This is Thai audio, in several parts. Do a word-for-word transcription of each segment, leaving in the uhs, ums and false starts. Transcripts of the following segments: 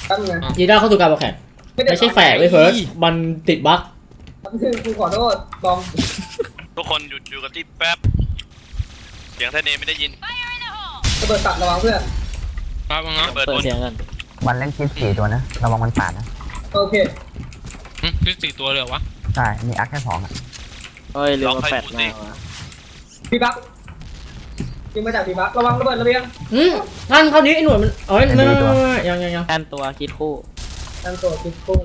ตั้งไงยีด้าเข้าสู่การวางแผนไม่ใช่แฝงเลยเฟิร์สมันติดบั๊กคือกูขอโทษบอมทุกคนหยุดอยู่กับที่แป๊บเสียงแท่นี้ไม่ได้ยินระเบิดตัดระวังเพื่อนครับมึงนะเปิดเสียงกันวันเล่นคิดสี่ตัวนะระวังมันปาดนะโอเคคิดสี่ตัวเลยวะใช่มีอาร์คแค่สองอ่ะเฮ้ยเรือแฟดมาพี่บั๊กยิงมาจากพี่บั๊กระวังระเบิดระเบียงอืมท่านเขานี้ไอ้หน่วยมันเอ้ยไม่ยังยังยังแทนตัวคิดคู่แทนตัวคิดคู่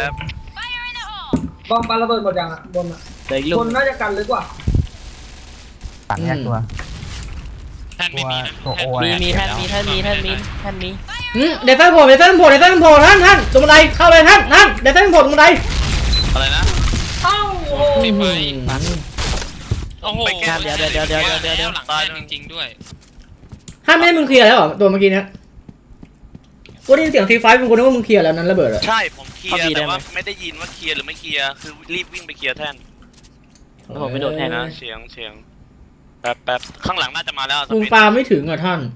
บอมปาระเบิดหมดยังอ่ะบนอ่ะบนน่าจะกันลึกกว่าปั่นแยกตัวแทนไม่มีนะมีมีแทนมีแทนมีแทนมีแทนมีอืมเดฟเฟนโผล่เดฟเฟนโผล่เดฟเฟนโผล่ท่านท่านตรงบันไดเข้าเลยท่านท่านเดฟเฟนโผล่ตรงบันไดอะไรนะเอ้ามีไฟโอ้โหเดี๋ยวเดี๋ยวเดี๋ยวเดี๋ยวเดี๋ยวเดี๋ยวหลังตายจริงๆด้วยท่านไม่ได้มึงเคลียร์แล้วเหรอตัวเมื่อกี้เนี้ยกูได้ยินเสียงทีไฟเป็นคนนึกว่ามึงเคลียร์แล้วนั้นระเบิดอะใช่ผมเคลียร์แต่ว่าไม่ได้ยินว่าเคลียร์หรือไม่เคลียร์คือรีบวิ่งไปเคลียร์แท่นแล้วผมไปโดดแทนนะเสียงเสียงแป๊บแป๊บข้างหลังน่าจะมาแล้วมึงปาไม่ถึงอ่ะท่าน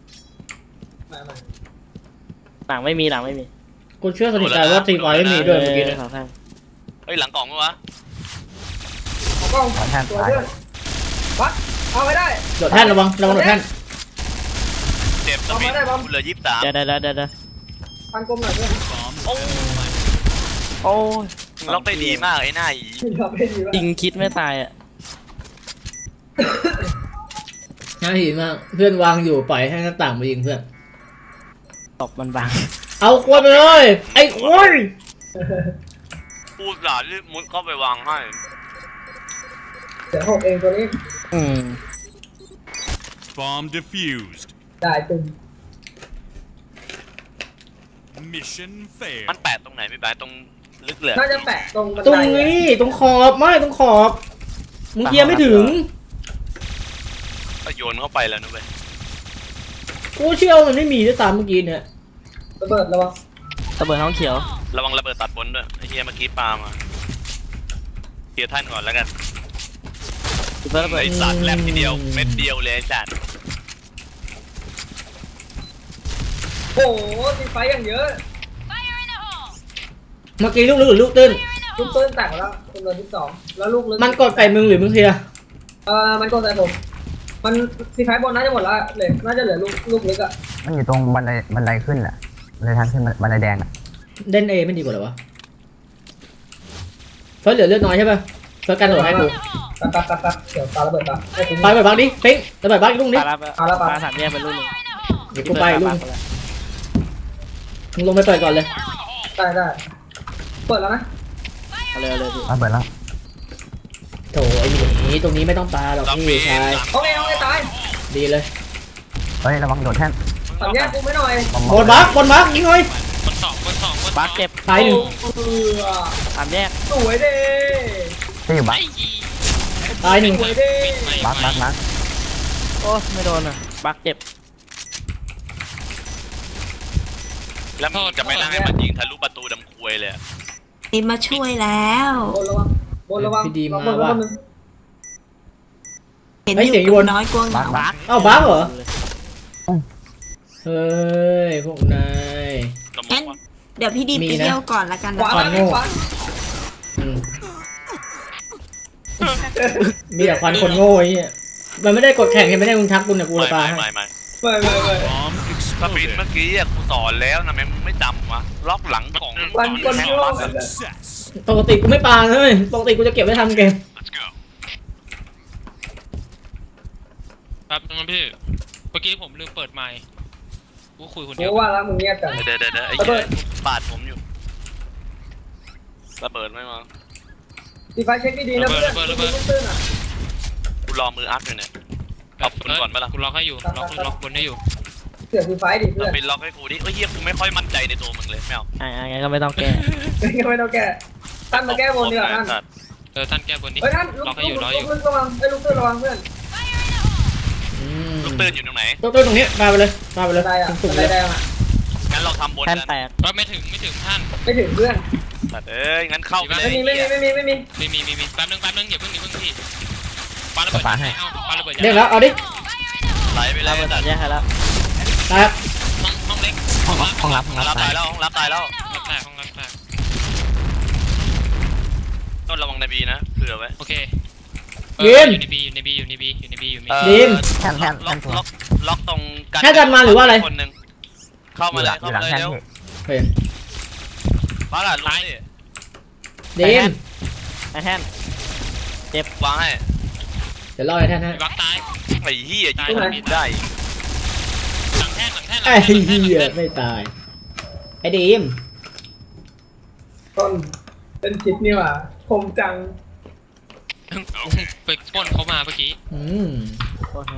หลังไม่มีหลังไม่มีกูเชื่อสนิทใจว่าทีไฟไม่มีด้วยเมื่อกี้นะเฮ้ยหลังกล่องมั้ยวะกล้องแทนตัวเพื่อนวัดเอาไม่ได้โดดแท่นระวังระวังโดดแท่นเจ็บสปีดเหลือยี่สิบสามเดี๋ยวเดี๋ยวเดี๋ยวเดี๋ยวพันกลมหน่อยเพื่อนโอ้โอ้ล็อกได้ดีมากไอ้หน้าอีจริงคิดไม่ตายอ่ะน่าหินมากเพื่อนวางอยู่ปล่อยให้หน้าต่างมายิงเพื่อนตบมันบังเอาควนไปเลยไอ้ควนพูดหลานรีบมุดเข้าไปวางให้เดี๋ยวหกเองตัวนี้อืม Bomb defused ได้ตึง Mission failed มันแปะตรงไหนไม่แปะตรงลึกเหลือน่าจะแปะตรงตรงนี้ตรงขอบไม่ตรงขอบมึงเคลียร์ไม่ถึงก็โยนเข้าไปแล้วนะเว้ยกูเชื่อมันไม่มีด้วยซ้ำเมื่อกี้เนี่ยระเบิดระวังระเบิดท้องเขียวระวังระเบิดตัดบนด้วยไอ้เฮียเมื่อกี้ปามาเคลียร์ท่านก่อนแล้วกันไอ้สัตว์แลบทีเดียวเม็ดเดียวเลยจัดโอ้โหตีไฟอย่างเยอะเมื่อกี้ลูกลึกหรือลูกตื้นลูกตื้นแตกแล้วจำนวนที่สองแล้วลูกลึกมันกดใส่มึงหรือมึงเคลียร์เออมันกดใส่ผมมันตีไฟบนน่าจะหมดแล้วเลยน่าจะเหลือลูกลูกลึกอ่ะมันอยู่ตรงบันไดบันไดขึ้นแหละเลยทางขึ้นบันไดแดงอ่ะเด่นเอไม่ดีกว่าหรอวะเฟิร์สเหลือเลือดน้อยใช่ป่ะเฟิร์สการโดดให้กูตัดตัดตัดตัดเดี๋ยวปาระเบิดปาปาระเบิดบังดิปิ๊งระเบิดบังอีกลูกนี้ปาระเบิดปาสามแยกเป็นลูกนึงเดี๋ยวกูไปลูกมึงลงไปเปิดก่อนเลยได้ได้เปิดแล้วนะเอาเลยเอาเลยพี่เปิดแล้วโถไอ้หนีตรงนี้ไม่ต้องปาหรอกพี่ชายโอเคโอเคตายดีเลยเฮ้ยระวังโดดแท่นสามแยกกูไม่หน่อยบนบักบนบักยิงหน่อยบนสองบนสองบักเก็บตายหนึ่งสามแยกสวยเด้ที่อยู่บักตายหนึ่งบักบักบักโอ้ไม่โดนอ่ะบักเจ็บแล้วจะไม่นั่งให้มันยิงทะลุประตูดำควยเลยนี่มาช่วยแล้วบนระวังบนระวังดีมาว่าเห็นอยู่น้อยกว่าบักเอ้าบักเหรอเฮ้ยพวกนายงั้นเดี๋ยวพี่ดีไปเที่ยวก่อนละกันนะควันโง่มีแต่ควันคนโง่ไอ้เนี่ยมันไม่ได้กดแข่งยังไม่ได้มึงทักกูเนี่ยกูเลยตายไม่ไม่ไม่ไม่ไม่สปีดเมื่อกี้กูสอนแล้วนะแม่งไม่จำวะล็อกหลังของควันคนโง่ปกติกูไม่ปาเลยปกติกูจะเก็บไว้ทำเกมครับน้องพี่เมื่อกี้ผมลืมเปิดไมค์กูคุยคนเดียวว่าแล้วมึงเงียบจังเดี๋ยวเดี๋ยวเดี๋ยวไอ้เหี้ยปาดผมอยู่ระเบิดไม่มาตีไฟเช็คดีๆนะเพื่อนกูรอมืออัพอยู่เนี่ยล็อกคุณก่อนไหมล่ะกูล็อกให้อยู่ล็อกล็อกบนให้อยู่เสือตีไฟดิเพื่อนเป็นล็อกให้กูดิเฮ้ยเฮียกูไม่ค่อยมั่นใจในตัวมึงเลยแมวอ่างั้นก็ไม่ต้องแก้ก็ไม่ต้องแก้ท่านมาแก้บนดีกว่าท่านเออท่านแก้บนนี้ล็อกให้อยู่ล็อกอยู่ระวังไอ้ลูกตื้นระวังเพื่อนลูกตื้นอยู่ตรงไหนลูกตื้นตรงนี้มาไปเลยมาไปเลยได้อะได้ได้อะงั้นเราทำบนกันแตกก็ไม่ถึงไม่ถึงท่านไม่ถึงเพื่อนแต่เอ้ยงั้นเข้าไปเลยไม่มีไม่มีไม่มีไม่มีไม่มีไม่มีแป๊บนึงแป๊บนึงอย่าเพิ่งอย่าเพิ่งพี่ปาระเบิดให้เอาปาระเบิดเด้งแล้วเอาดิไหลไปเลยตัดแยกให้แล้วแตกห้องห้องเล็กห้องห้องรับห้องห้องรัรับบ ตาตาย ยแล้วห้องรับตายแล้วห้องรับแตกห้องรับแตกต้นระวังในบีนะเผื่อไว้โอเคยิมอยู่ในบีอยู่ในบีอยู่ในบีอยู่ในบีอยู่ในเอ่บีอดิมแท่นแท่นล็แท่อน กตัวล็อกล็อกตรงกันให้กันมาหรือว่าอะไรคนหนึ่งเข้ามาเลยอเข้ายู่หลัมาง เลยแท่นเร็วพี่เฮ้ยมาละลุยดิมไอ้แท่นวางให้เดี๋ยวรอไอ้แท่นให้บักตายไอ้เหี้ยตายยิงตายไม่ได้หลังแท่นหลังแท่นหลังไอ้แท่นหลังแท่นเหี้ยหลังแท่นไม่ตายไอ้ดิมต้นเป็นชิดนี่หว่าคมจังไปปล้นเขามาเมื่อกี้อืมโอ้โห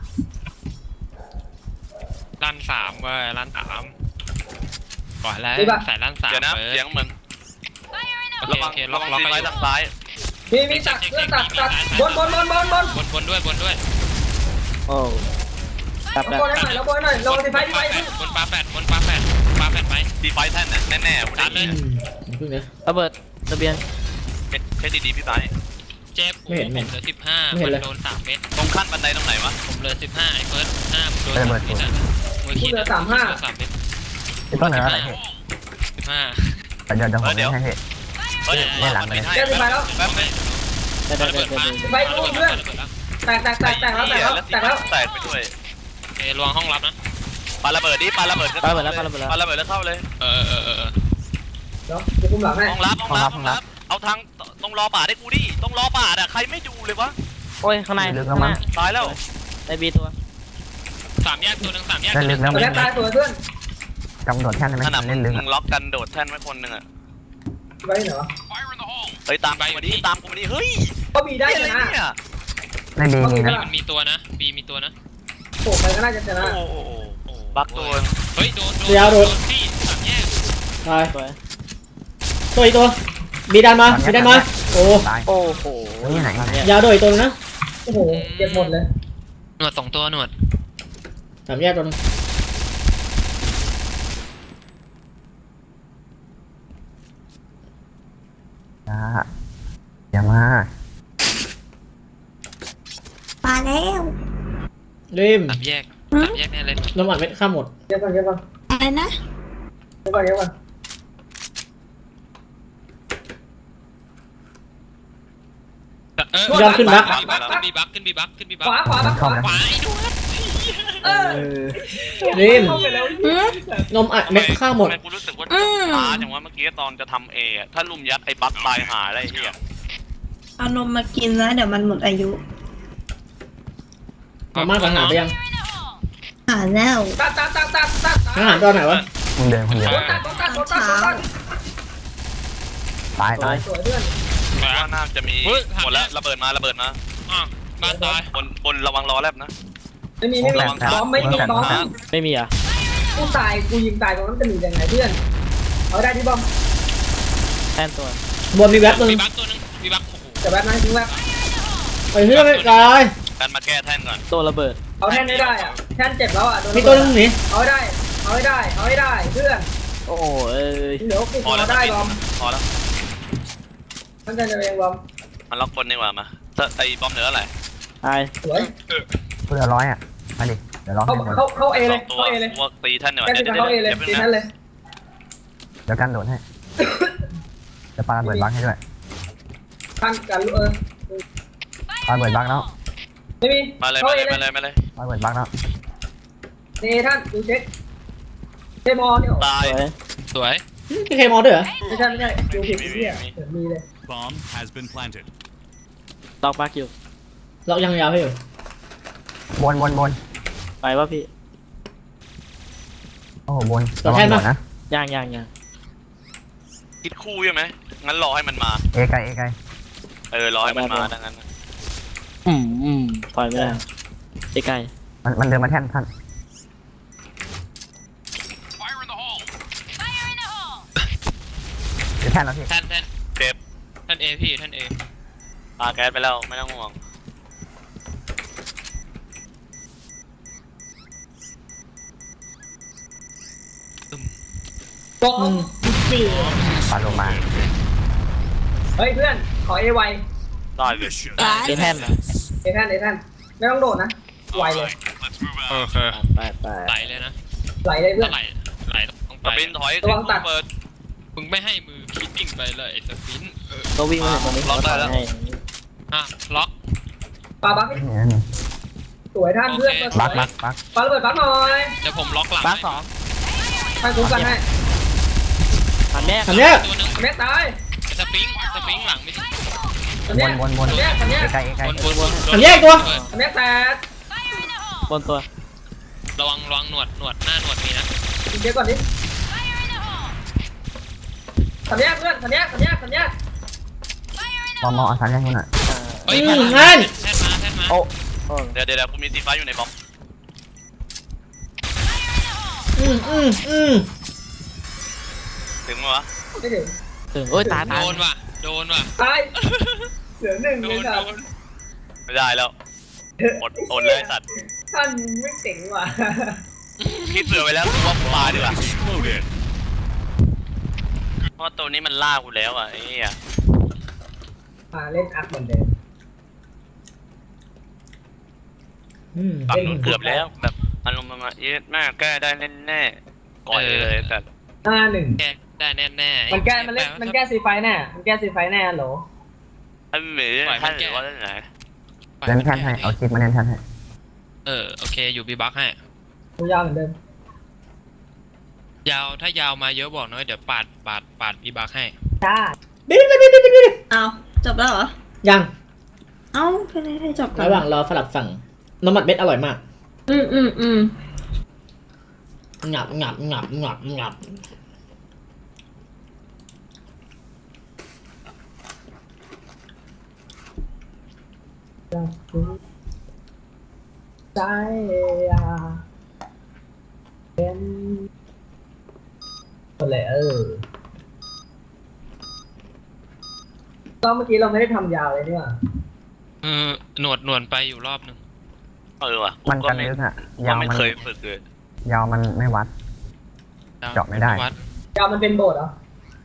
ลั่นสามเว้ยลั่นสามก่อนแล้วใส่ลั่นสามเดี๋ยวนะเว้ยเสียงเหมือนโอเคระวัโอง เคล็ระอกวังล็อกซีไปไว้ทางซ้ายมีมีตักเพื่อนตักตักบนบนบนบนบนบนบนด้วยบนด้วยโอ้กลับเราแล้วบนให้หน่อยเราบนให้หน่อยลงสิไฟที่ไฟบนปลาแปดบนปลาแปดปลาแปดไปซีไฟแท่นน่ะแน่ๆกูได้ตัดเลยอืมอย่าเพิ่งนะระเบิดระเบียงเช็คดีๆพี่ไบเจ็บไม่เห็นผมเหลือสิบห้าไม่เห็มัน นเลยโดนสามเม็ดตรงขั้นบันไดตรงไหนวะผมเหลือสิบห้าไอ้เฟิร์สห้าผมโดนสามเม็ดอ่ะมือกูคิดเหลือสามห้าสามเม็ดพี่ต้นเหนืออะไรพี่สิบห้าแต่เดี๋ยวเดี๋ยวผมให้พี่เฮ้ยไม่หลังเลยแก้สิไฟแล้วแป๊บนึงเดี๋ยวระเดี๋ยวเบิดเดี๋ยวมาเดี๋ยวไปดูเพื่อนระเบิดแล้วแตกแตกแตกแตกแล้วแตกแล้วแตกแล้วแตกไปด้วยโอเคลวงห้องรับนะปาระเบิดดิปาระเบิดก็ปาระเบิดแล้วปาระเบิดแล้วปาระเบิดแล้วเข้าเลยเออเออเออเดี๋ยวกูคุมหลังให้ห้องรับห้องรับห้องรับเอาทางตรงรอป่าได้กูดิตรงรอป่าอ่ะใครไม่ดูเลยวะโอ้ยข้างในลึกข้าแล้วงหมั้น้างตายแล้วได้บีตัวสามแยกตัวหนึ่งสามแยกเล่นลึกแล้วตัวมันแรกตายตัวเพื่อนกำโดดแท่นได้ไหมขนาดมึเล่งนลึกมึงล็อกกันโดดแท่นไว้คนหนึ่งอ่ะไว้ไหนวะเฮ้ยตามกูมาดิตามกูมาดิเฮ้ยก็มีได้อะไรชนะเนี่ยในบีมีบีนะมันมีตัวนะบีมีตัวนะโอ้ใครก็น่าจะชนะโอ้โหบักตัวเฮ้ยโดนโดนเดี๋ยวโดนที่สามแยกตายสวยตัวอีกตัวบีดันมาบีดันมาโอ้ตายโอ้โหนี่ไหนทำเนี่ยยาวด้วยอีกตัวนึงนะโอ้โหเก็บหมดเลยหนวดสองตัวหนวดสามแยกตัวนึงจ้าอย่ามามาแล้วดิมสามแยกสามแยกแน่เลยลมอัดเม็ดข้ามหมดเก็บก่อนเก็บก่อนอะไรนะเก็บก่อนเก็บก่อนเออยอมขึ้นบักขึ้นบีบักขึ้นบีบักขึ้นบีบักขวาขวาบักขวาขวาไอ้ดูเออดิมเข้าไปแล้วอืมลมอัดเม็ดข้ามหมดทำไกูรู้สึกว่าอืมช้าจังวะเมื่อกี้ตอนจะทำเอะถ้าลุมยัดไอ้บักตายหาอะไรเหี้ยเอานมมากินนะเดี๋ยวมันหมดอายุมาม่าทหารไปยังหาแล้วตัดตัดตัดตัดตัดทหารตอนไหนวะมึงเดินคนเดียวโดนตัดโดนตัดโดนตัดโดนตัดตายตายสวยเพื่อนว่าน่าจะมีหมดแล้วระเบิดมาระเบิดมาอ่ะบ้านตายบนบนระวังล้อแลบนะไม่มีไม่มีบอมไม่มีบอมไม่มีอ่ะกูตายกูยิงตายตรงนั้นจะมียังไงเพื่อนเอาได้ที่บอมแท่นตัวบนมีแว็บตัวนึบีงบักตัวนึงบีบักโอ้โหแต่แบบนั้นทิ้งแบบไปเพื่อนไม่ตายกันมาแก้แท่นก่อนตัวระเบิดเอาแท่นไม่ได้อะแท่นเจ็บแล้วอ่ะโดนมีตัวนึงหนีเอาให้ได้เอาให้ได้เอาให้ได้เพื่อนโอ้โหเอ้ยเดี๋ยวกูพอแล้วเอาได้บอมพอแล้วมันจะเองบอมมันล็อกบนดีกว่ามาไอ้บอมเหนืออะไรตายสวยกูเหลือร้อยอ่ะมาดิเดี๋ยวร้องเข้าให้หมดเข้าเข้าเอสเลอย งตัวเข้าเอเลยพวกตีแท่นหน่อยแค่เดี๋ยวสิบเข้าเอเดี๋ยวเลยเดี๋ยวตีนะนั่นเลยเดี๋ยวกันโดดให้จะปาระเบิดบังให้ด้วยท่านกันเออปาระเบิดบังแล้วไม่มีมาเลยเข้ามาเอเลยเลมาย เลยมาเลยปาระเบิดบังแล้วนี่ท่านดูเช็คเทมอเนี่ยตายสวยสวยมีเคมอลด้วยเหรอไม่ใช่ไม่ใช่ดูผิดเนี่ยเดี๋ยวมีเลย Bomb has been planted. ตอกบักอยู่เรายังยาวให้อยู่บนบนบนไปวะพี่โอ้โหบนระวังโดดนะย่างย่างย่างคิดคู่ใช่ไหมงั้นรอให้มันมาเอไกลเอไกลเออรอให้มันมาดังนั้นอืมอืมปล่อยไม่ได้ใกล้มันมันเดินมาแท่นท่าน เดี๋ยวแท่นแล้วพี่แท่นแท่นเจ็บแท่นเอพี่แท่นเอปาแก๊สไปแล้วไม่ต้องห่วงบอมสี่ปาลงมาเฮ้ยเพื่อนขอเอไวได้เลย Mission ๆเอแท่นเหรอเอท่านเอท่านไม่ต้องโดดนะไวเลย Let's move โอ out. เคไปไปไหลเลยนะไหลเลยเพื่อนไหลไหลไปสปินถอยระวังตัดเปิดมึงไม่ให้มือคิดวิ่งไปเลยไอ้สปินเออก็วิ่งมาตรงนี้ล็อกได้แล้วให้อ่ะล็อกปาบักเนี่ยนี่สวยท่านเพื่อนบักบักบักปาระเบิดบักหน่อยเดี๋ยวผมล็อกหลังบ้าสองให้คุ้มกันให้ทำแยกทำเนี้ยตัวหนึงแม็กตายสปริงสปริงหลังไม่ใช่อันเนี้ยวนวนวนอันเนี้ยอันเนี้ยใกล้ใกล้บนบนบนทำแยกตัวอันเนี้ยแตกบนตัวระวังระวังหนวดหนวดหน้าหนวดมีนะเดี๋ยวก่อนดิสัญญาเพื่อนสัญญาสัญญาสัญญามองมองเอาสามแยกนู่นน่ะเฮ้ยอืมแทนั่นแทนมาแทนมาโอ้โอ้เดี๋ยวเดี๋ยวเดี๋ยวกูมีซีฟ้าอยู่ในบอมอืมอืมอืมถึงไหมวะไม่ถึงถึงโอ้ยตายโดตายนว่ะโดนว่ะตายเหลือหนึ่งโดเลยนครับโดนไม่ได้แล้วอดอดเลยไอ้สัตว์ท่านไม่เจ๋งว่ะคิดเผื่อไว้แล้วกูว่ากูปาดีกว่า Exploded. เพราะตัวนี้มันล่ากูแล้วอ่ะไอ้เหี้ยมาเล่นอักเหมือนเดิมอืมฝั่งนู้นเกือบแล้วแบบอารมณ์ประมาณเอ๊ะแม่แก้ได้แน่แน่ๆก่อยเลยแต่ห้าหนึ่งแก้ได้แน่แน่มันแก้มันเล่นมันแก้ซีไฟแน่มันแก้ซีไฟแน่เหรอไอ้หมีท่านหรือว่าเล่นไหนเล่นแท่นให้เอาคลิปมาเล่นแท่นให้เออโอเคอยู่บีบักให้ดูยาวเหมือนเดิมยาวถ้ายาวมาเยอะบอกน้อยเดี๋ยวปาดปาดปาดบีบักให้จ้าบิดบิดบิดบิดบิดเอาจบแล้วเหรอยังเอ้าเพื่อนให้จบก่อนระหว่างรอสลับฝั่งน้ำมันเบ็ดอร่อยมากอืมอืมอืมงับงับงับงับงับใจอ่ะเป็นอะไรเออตอนเมื่อกี้เราไม่ได้ทำยาวเลยนี่หว่าเออหนวดหนวดไปอยู่รอบหนึงเออว่ะมันก็กันไม่ลึกอ่ะก็ยาวไม่มันเคยฝึกเลยยาวมันไม่วัด เจาะไม่ได้วัดยาวมันเป็นโบสถ์เหรอ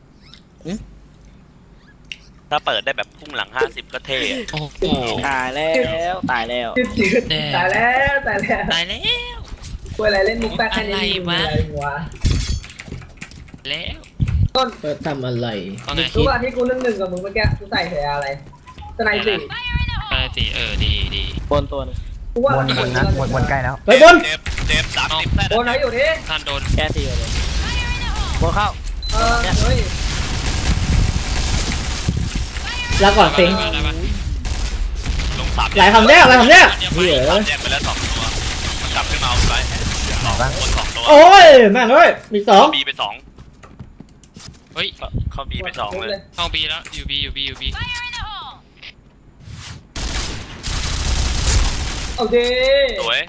ถ้าเปิดได้แบบพุ่งหลังห้าสิบก็เท่อะโอ้โหตายแล้วตายแล้วจืดจืดแน่ตายแล้วตายแล้วตายแล้วคุยอะไรเล่นมุกแป๊กแค่นี้อะไรวะอะไรวะแล้วต้นเปิดทำอะไรว่าไงรู้ป่ะที่กูเรื่องหนึ่งกับมึงเมื่อกี้กูใส่เสียอะไรสไนสี่ไปสิเออดีดีบนตัวหนึงกูว่าวนวนนะวนวนใกล้แล้วไปบนเจ็บเจ็บสามสิบแท้โอนไหนอยู่ดิท่านโดนแก้ทีเลยบนเข้าเออเฮ้ยแล้วก่อนสิงได้ปะได้ปะลงสามหลายคำแรกหลายคำแรกเหี้ยสามแยกไปแล้วสองตัวมันกลับขึ้นมาเอาไปบอกว่าบนสองตัวโอ้ยแม่งเอ้ยมีสองบีไปสองเฮ้ยเข้าบีไปสองเลยเข้าบีแล้วอยู่บีอยู่บีอยู่บีโอเคสวย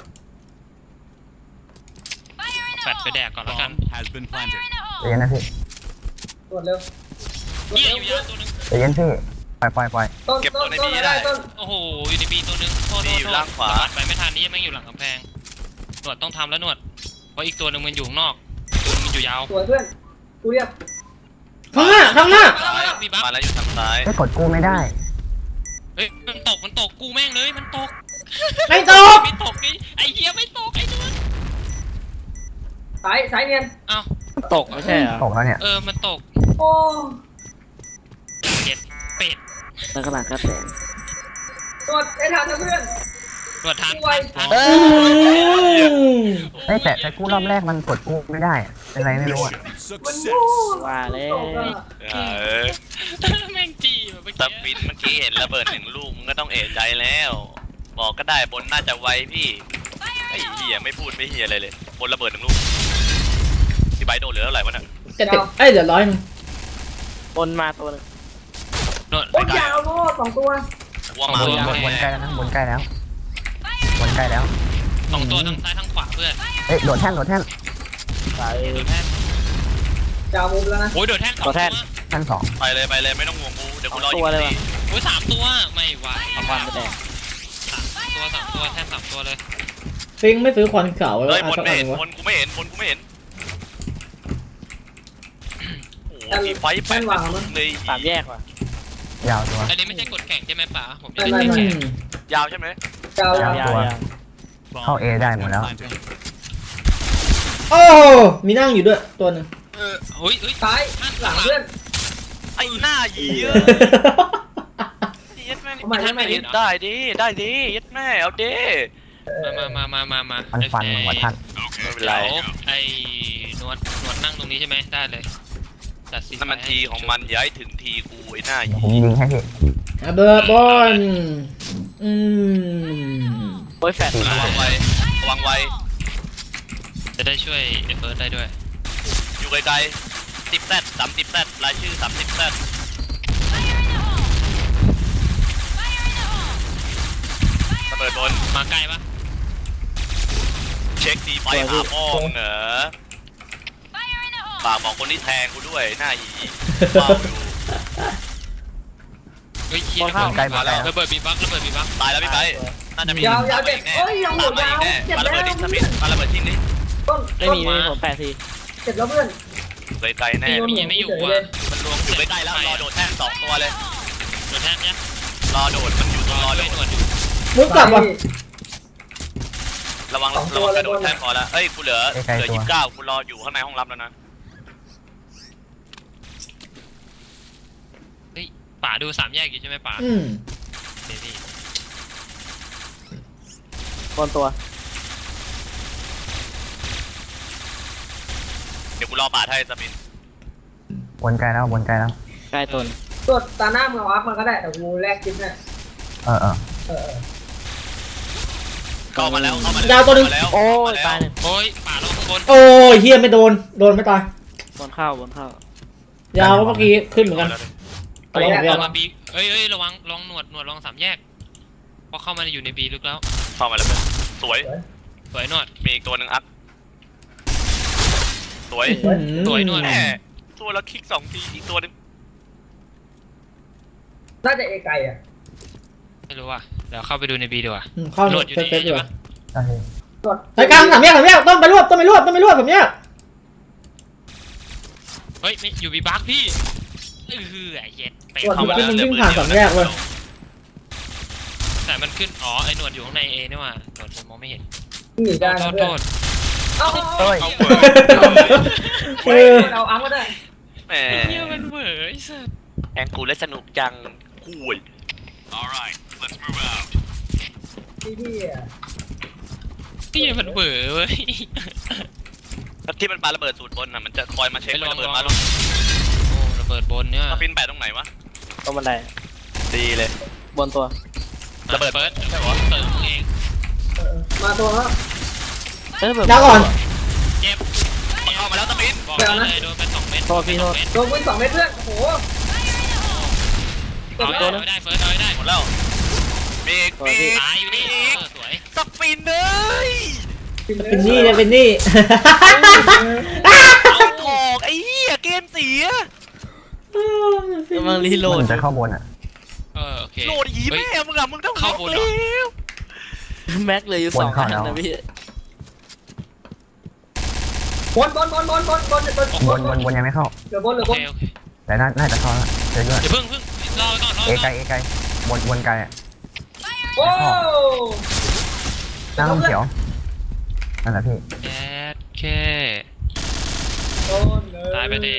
แฟดไปแดกก่อนแล้วกัน Bomb has been planted. ใจเย็นนะพี่ตรวจเร็วเหี้ยอยู่ยาวตัวหนึงใจเย็นพี่ปล่อยปล่อยปล่อยต้นต้นต้นได้ต้นโอ้โหอยู่ในบีตัวหนึงโทษโทษบีอยู่ล่างขวาสะบัดไปไม่ทันนี่ยังไม่อยู่หลังกำแพงหนวดต้องทำแล้วหนวดเพราะอีกตัวหนึงมันอยู่ข้างนอกตัวหนึงมันอยู่ยาวสวยเพื่อนกูเรียกข้างหน้าข้างหน้าบีบักมาแล้วอยู่ทางซ้ายไม่กดกู้ไม่ได้เฮ้ยมันตกมันตกกูแม่งเลยมันตกไม่ตกไม่ตกไอ้ไอ้เหี้ยไม่ตกไอ้ตัวสายสายเนียนอ้าวตกไม่ใช่เหรอตกแล้วเนี่ยเออมันตกโอ้เป็ดเป็ดแล้วขนาดกระแสตรวจไอ้ทานนะเพื่อนหนวดทันไวทันเออือมเฮ้ยแต่แต่กู้รอบแรกมันกดกู้ไม่ได้เป็นไรไม่รู้อ่ะ Mission มัน success. โง่ว่าแล้วเออแม่งจี้แบบเมื่อสกี้ปินเมื่อกี้เห็นระเบิดหนึ่งลูกมึงก็ต้องเอะใจแล้ว บอกก็ได้บนน่าจะไวพี่ไอ้เหี้ยไม่พูดไม่เหี้ยอะไรเลยบนระเบิดหนึ่งลูกที่ใบโดนเหลือเท่าไหร่วะเนี่ยจะติดเอ้ยเดี๋ยวร้อยหนึงบนมาตัวหนึงหนวดโอ้ยยาวโง่สองตัวว่ามาสองตัวบนบนใกล้แล้วนะบนใกล้แล้วบนใกล้แล้วสองตัวทั้งซ้ายทั้งขวาเพื่อนเอ้ยโดดแท่นโดดแท่นตายโดดแท่นจามุมแล้วนะโอ้ยโดดแท่นสองโดดแท่ตัวนแท่นสองไปเลยไปเลยไม่ต้องห่วงกูเดี๋ยวกูรออยู่สองตัวเลยที่ว่ะโอ้ยสามตัวไม่ไหวเอาควันไปแดกสามตัวสามตัวแท่นสามตัวเลยฟิงไม่ซื้อควันเก่าเฮ้แล้ยว บนสักไม่อันเห็นวะบนกูไม่เห็นบนกูไม่เห็นโอ้โหมีไฟแปดเลยสามแยกว่ะยาวตัวอันนี้ไม่ใช่กดแข่งใช่ไหมป๋าผมจะไม่ได้ไม่แข่อืงมยาวใช่ไหมยาวยาวยาวตัวยาว Bomb เข้า A ได้หมดแล้ว planted. โอ้มีนั่งอยู่ด้วยตัวหนึ่งเออเฮ้ยเฮ้ยซ้ายหลังเพื่อนไอ้หน้าหยีอะยัดแม่เอาใหม่เอาใหม่ได้ดิได้ดิยัดแม่เอาดิมามามามามามันฟันหัวท่านไม่เป็นไรเดี๋ยวไอ้นวดนวดนั่งตรงนี้ใช่ไหมได้เลยตัดสินนั่นมันทีของมันย้ายถึงทีกูไอ้หน้าหเดี๋ยวยีผมยิงให้พี่ระเบิดบอลอืมโอ้ยแฟดระวังไว้ระวังไว้จะได้ช่วยไอ้เฟิร์สได้ด้วยอยู่ไกลๆสิบแซดสามสิบแซดรายชื่อสามสิบแซดระเบิดโดนมาใกล้ปะเช็คดีไฟหาป้องเหรอฝากบอกคนที่แทงกูด้วยหน้าหยีเฝ้าอยู่เฮ้ยเฮียใกล้มาแล้วระเบิดบีบักระเบิดบีบักตายแล้วพี่ไบน่าจะมียาวยาวเจ็บแน่โอ้ยยังหมดยาวเจ็บมาระแล้วเบิดทิ้งสมิธมาระเบิดทิ้งนี้ต้นไม่ต้นมีไม่มีผมแปดสี่เจ็บแล้วเพื่อนอยู่ไกลๆแน่มีไม่อยู่ว่ะมันรวมอยู่ใกล้ๆแล้วรอโดดแท่งสองตัวเลยโดนแทงเนี่ยรอโดดมันอยู่ตรงรอโดด้วยดหนวดอยู่มุดกลับว่ะระวังระวังกระโดดแท่งพอแล้วเอ้ยกูเหลือเหลือยี่สิบเก้ากูรออยู่ข้างในห้องรับแล้วนะเฮ้ยป่าดูสามแยกอยู่ใช่ไหมป่าอืมเดี๋ยวพี่บนตัวเดี๋ยวกูรอป่าไทยสมินวนไกลแล้ววนไกลแล้วใกล้ตนตัวตาหน้ามึงเอาอัพมันก็ได้แต่กูแลกคิดนะเออเออเออเข้ามาแล้วเข้ามาดาวตัวหนึ่งแล้วโอ้ยตายหนึ่งโอ้ยป่าลงข้างบนโอ้ยเฮียไม่โดนโดนไม่ตายบนเข้าบนเข้ายาวเมื่อกี้ขึ้นเหมือนกันไปแล้วระวังบีเอ้ยเอ้ยระวังลองหนวดหนวดลองสามแยกเพราะเข้ามาอยู่ในบีลึกแล้วเข้ามาแล้วเพื่อนสวยสวยหนวดมีอีกตัวหนึ่งอัพสวยอืมสวยหนวดแม่ตัวละคลิกสองทีอีกตัวหนึงน่าจะเอไกอ่ะไม่รู้ว่ะเดี๋ยวเข้าไปดูในบีดีกว่าอืมเข้าหหนนววดดอยู่เซ็นี่ตๆอยู่ใช่ปะใช่กดรายกลางสามแยกสามแยกต้องไปรวบต้องไปรวบต้องไปรวบผมเนี่ยเฮ้ยไม่อยู่บีบักพี่เออไอ้เหี้ย็ดไปเข้ามาขึ้แล้นววิ่งผ่านสามแยกเว้ยแต่มันขึ้นอ๋อไอ้หนวดอยู่ข้างในเอนี่ว่ะหนวดผมมองไม่เห็นหนีโทได้ษโทนะษเพื่โทอนษเอาเฮ้ยเอาเปิดเออเอาอัพก็ได้แหมไอ้เหี้ยมันเหวอไอ้สัสแองกูเล่นสนุกจังคุย Alright, let's move out. พี่พี่อ่ะไอ้เหี้ยมันเหวอเว้ยที่มันปาระเบิดสูตรบนน่ะมันจะคอยมาเช็คไปลองระเบิดลองมาลงโอ้ระเบิดบนเนี่ยสปินแปะตรงไหนวะตรงบันไดดีเลยบนตัวระเบิดเฟิร์สใช่ปะเติมเองเออมาตัวแล้วเอ้ยแบบดาวก่อนเจ็บมันเข้ามาแล้วสปินบอกได้เลยโดนไปสองเม็ดโทษพี่โทษโดนปืนสองเมตรเพื่อนโอ้โหเอาให้ได้เอาให้ได้เฟิร์สเอาให้ได้หมดแล้วมีอีกมีอีกตายอยู่มีนี่อีกเออสวยสปินเลยเป็นหนี่เลยเป็นหนี่เอาถอกไอ้เหี้ยเกมเสียกำลังรีโหลดมันจะเข้าบนอ่ะเออโอเคโหลดหีเฮ้ยแม่มึงอะมึงต้องเข้าบนเหรอแล้วแม็กเลยอยู่สองอันนะพี่บนบนบนบนบนบนบนบนบนบนยังไม่เข้าเหลือบนเหลือโอบนเคโอเคแต่น่าน่าจะเข้าแล้วเจอด้วยอย่าเพิ่งเพิ่งรอก่อนรอเอก่ไกลอนเอไกลบนบนไกลอ่ะโอ้หน้าลงเขียวนั่นแหละพี่แอดแค่โดนเลยตายไปดิ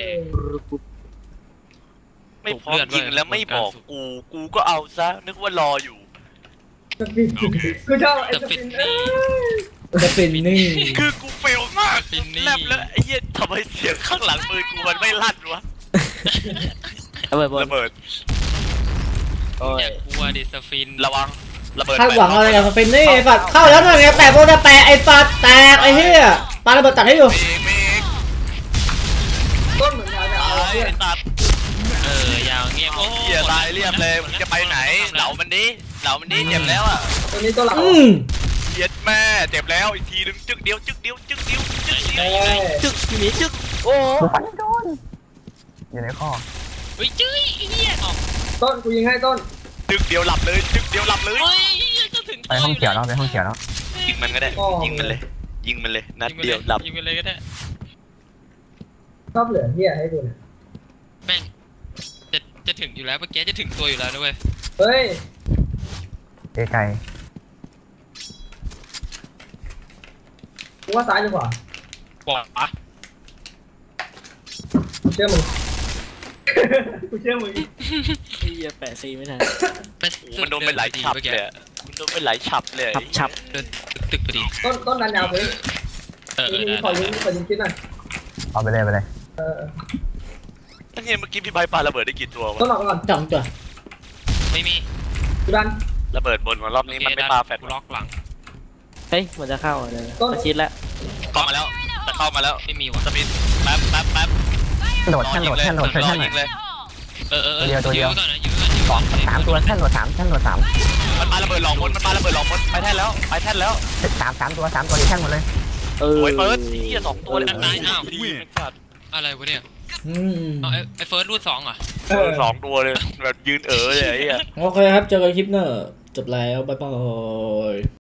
ไม่พร้อมยิงแล้วไม่บอกกูกูก็เอาซะนึกว่ารออยู่สปินคือชอบไอ้สปินเอ้ยจะเป็นนี่คือกูเฟลมากฟินนี่แลบแล้วไอ้เหี้ยทำไมเสียงข้างหลังปืนกูมันไม่ลั่นวะระเบิดบนระเบิดโอ้ยอย่ากลัวดิสฟินระวังระเบิดคาดหวังอะไรกับเป็นนี่ไอ้สัตว์เข้าแล้วหน่อยไงแตกโดนจะแตกไอ้สัตว์แตกไอ้เหี้ยปาระเบิดตัดให้อยู่มีมีต้นเหมือนกันจะตาเอายเพื่อนไอ้สัตว์เออยาวเงียบโอ้เหี้ยตายเรียบเลยมึงจะไปไหนเหลามันดิเหลามันดิเจ็บแล้วอ่ะตัวนี้ตัวหลังอืมเหี้ยแม่เจ็บแล้วอีกทีนึงจึ๊กเดียวจึ๊กเดียวจึ๊กเดียวจึ๊กเดียวเอ้ยจึ๊กอยู่นี่จึ๊กโอ้ดูฟันไม่โดนอยู่ในข้อเฮ้ยจุ้ยเฮียออกต้นกูยิงให้ต้นจึ๊กเดียวหลับเลยจึ๊กเดียวหลับเลยเฮ้ยจะถึงไปห้องเขียวแล้วไปห้องเขียวแล้วยิงมันก็ได้ยิงมันเลยยิงมันเลยนัดเดียวหลับยิงไปเลยก็ได้ชอบเหลือเฮียให้ดูนะแม่งจะจะถึงอยู่แล้วเมื่อกี้จะถึงตัวอยู่แล้วด้วยเฮ้ยเอไกลกูว่าซ้ายดีกว่าขวากูเชื่อมึง กูเชื่อมึงเฮียแปะซีไม่ทันเป็นมันโดนเป็นหลายฉับเลยอะมันโดนเป็นหลายฉับเลยฉับฉับเดินตึกพอดีต้นต้นดันยาวไปเออเออนี่ได้ขอยิงขอยิงชิ้นหน่อยเอาไปเลยไปเลยเออนั่นไงเมื่อกี้พี่ใบปาระเบิดได้กี่ตัวต้นวะออกก่อนสองตัวไม่มีกูดันระเบิดบนของรอบนี้มันไม่ปาแฟดล็อกหลังเฮ้ยมันจะเข้าเดี๋ยวต้นประชิดแล้วเข้ามาแล้วจะเข้ามาแล้วไม่มีว่ะสปินแป๊บแป๊บแป๊บโหลดแท่นโหลดแท่นโหลดรแท่อนหน่ยิอยงเลยเออเออเออตัวเดียวตัวเดียวยื้อก่อนนะยื้อก่อนยื้อก่อนสามตัวแท่นโหลดสามแท่นโหลดสามมันปาระเบิดหลอกบนมันปาระเบิดหลอกบนไปแท่นแล้วไปแท่นแล้วสามสามตัวสามตัวที่แท่นหมดเลยเออโอ้ยเฟิร์สเหี้ยสองตัวเลยอันตายอ้าวดีมันสัตว์อะไรวะเนี่ยอืมเอาไอ้ไอ้เฟิร์สรูดสองเหรอเออสองตัวเลยแบบยืนเอ๋อเลยไอ้เหี้ยโอเคครับเจอกันคลิปหน้าจบแล้วบ๊ายบาย